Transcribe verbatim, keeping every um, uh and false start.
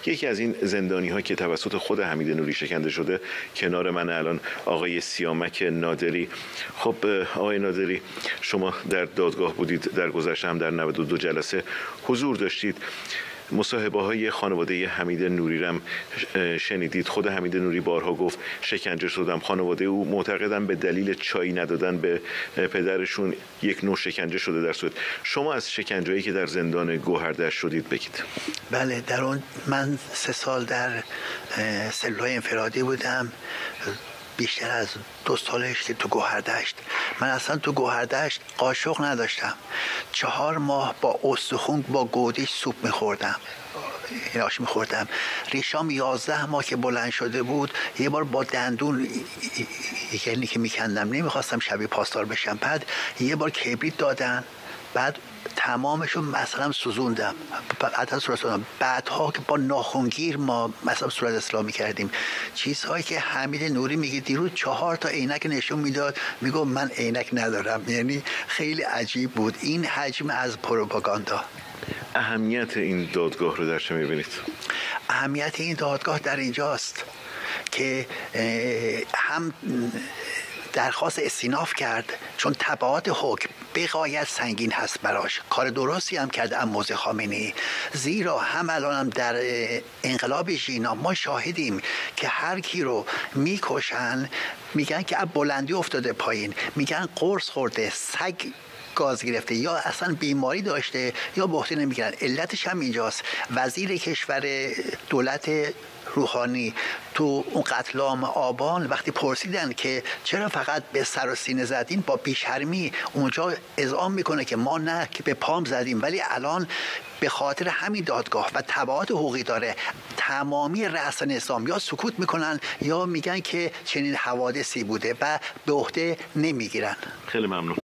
یکی از این زندانی ها که توسط خود حمید نوری شکنجه شده کنار من الان آقای سیامک نادری. خب آقای نادری، شما در دادگاه بودید، در گذشته هم در نود و دو جلسه حضور داشتید. مصاحبه های خانواده حمید نوری رم شنیدید. خود حمید نوری بارها گفت شکنجه شدم. خانواده او معتقدن به دلیل چای ندادن به پدرشون یک نوع شکنجه شده در سوئد. شما از شکنجه‌ای که در زندان گوهردشت شدید بگید. بله، در اون من سه سال در سلول انفرادی بودم، بیشتر از دو سالش تو گوهردشت. من اصلا تو گوهردشت قاشق نداشتم. چهار ماه با استخون با گودیش سوپ میخوردم، آش میخوردم. ریشام یازده ماه که بلند شده بود، یه بار با دندون یعنی که میکندم، نمیخواستم شبیه پاسدار بشم. بعد یه بار کبریت دادن، بعد تمامشو مثلا سوزوندم. بعد از صورت بعدها که با ناخنگیر ما مثلا صورت اسلامی کردیم. چیزهایی که حمید نوری میگه دیروز چهار تا عینک نشون میداد، میگه من عینک ندارم. یعنی خیلی عجیب بود این حجم از پروپاگاندا. اهمیت این دادگاه رو در چه میبینید؟ اهمیت این دادگاه در اینجاست که هم درخواست استیناف کرد، چون تبعات حکم بغایت سنگین هست براش. کار درستی هم کرد اموز خامنه‌ای، زیرا هم الان هم در انقلاب ژینا ما شاهدیم که هر کی رو میکشن میگن که از بلندی افتاده پایین، میگن قرص خورده، سگ گاز گرفته، یا اصلا بیماری داشته، یا بهته نمیگیرن. علتش هم اینجاست. وزیر کشور دولت روحانی تو اون قتل عام آبان وقتی پرسیدن که چرا فقط به سر و سینه زدین، با بیشرمی اونجا اذعان میکنه که ما نه، که به پام زدیم. ولی الان به خاطر همین دادگاه و تبعات حقوقی داره، تمامی رأسان اسلام یا سکوت میکنن یا میگن که چنین حوادثی بوده و به عهده نمیگیرن. خیلی ممنون.